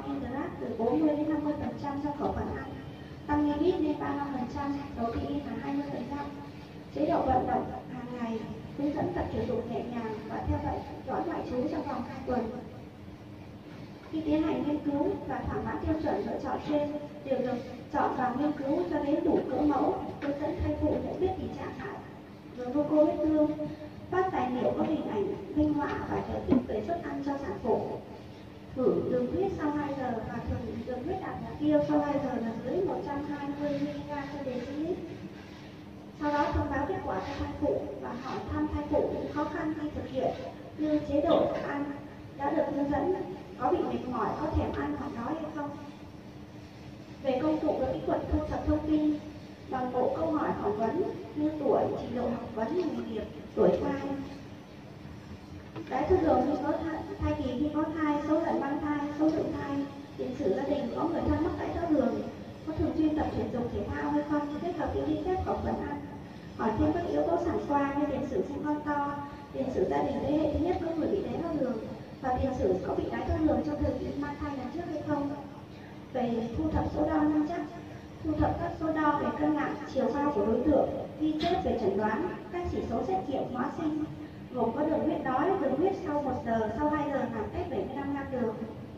carbohydrate từ 40 đến 50% trong khẩu phần ăn, tăng lipid lên 35%, protein là 20%. Chế độ vận động hàng ngày, hướng dẫn tập thể dục nhẹ nhàng và theo dõi ngoại trú trong vòng 2 tuần. Khi tiến hành nghiên cứu và thỏa mãn tiêu chuẩn lựa chọn trên đều được chọn vào nghiên cứu cho đến đủ cỡ mẫu, hướng dẫn thai phụ nhận biết tình trạng hại glucose vết thương, phát tài liệu có hình ảnh minh họa và giải thích về suất ăn cho sản phụ. Thử đường huyết sau 2 giờ và thường đường huyết đạt mục tiêu sau 2 giờ là dưới 120 mg trên dl. Sau đó thông báo kết quả cho thai phụ và hỏi thăm thai phụ những khó khăn khi thực hiện như chế độ ăn đã được hướng dẫn, có bị mệt mỏi, có thèm ăn hoặc đói hay không. Về công cụ và kỹ thuật thu thập thông tin bằng bộ câu hỏi phỏng vấn như tuổi, trình độ học vấn, nghề nghiệp, tuổi thai, đái tháo đường khi có thai kỳ khi có thai, số lần mang thai, số lượng thai, tiền sử gia đình có người thân mắc đái tháo đường, có thường xuyên tập thể dục thể thao hay không, kết hợp với ghi chép khẩu phần ăn, hỏi thêm các yếu tố sản khoa như tiền sử sinh con to, tiền sử gia đình thế hệ thứ nhất có người bị đái tháo đường và tiền sử có bị đái tháo đường trong thời kỳ mang thai lần trước hay không. Về thu thập số đo nâng chắc, thu thập các số đo về cân nặng, chiều cao của đối tượng, ghi chép về chẩn đoán, các chỉ số xét nghiệm hóa sinh gồm có đường huyết đói, đường huyết sau 1 giờ, sau 2 giờ nằm cách 75 gram đường.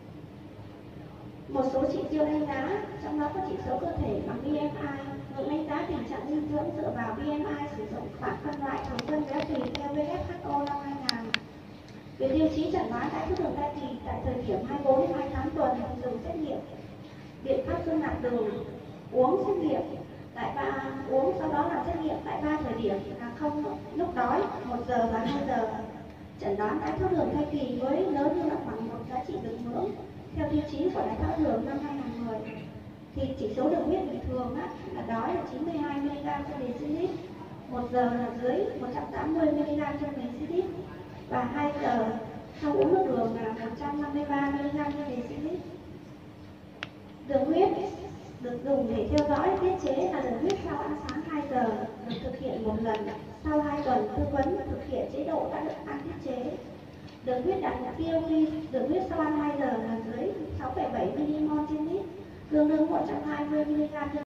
Một số chỉ tiêu đánh giá, trong đó có chỉ số cơ thể bằng BMI, ngưỡng đánh giá tình trạng dinh dưỡng dựa vào BMI sử dụng bảng phân loại thành phân béo phì theo WHO năm 2000. Về tiêu chí chẩn đoán đái tháo đường thai kỳ tại thời điểm 24 đến 28 tuần thì dùng xét nghiệm. Biện pháp cân nặng đường, uống xét nghiệm tại uống sau đó làm xét nghiệm tại 3 thời điểm là không lúc đói, 1 giờ và 2 giờ. Chẩn đoán đái tháo đường thai kỳ với lớn hơn hoặc bằng một giá trị vượt ngưỡng theo tiêu chí của đái tháo đường năm 2010 thì chỉ số đường huyết bình thường là đói là 92 mg trên dl, 1 giờ là dưới 180 mg trên dl và 2 giờ sau uống nước đường là 153 mg trên dl. Đường huyết được dùng để theo dõi tiết chế là đường huyết sau ăn sáng 2 giờ, được thực hiện một lần sau 2 tuần tư vấn và thực hiện chế độ đã được ăn tiết chế. Đường huyết đạt mục tiêu khi đường huyết sau ăn 2 giờ là dưới 6,7 mmol trên lít, tương đương 120 mg trên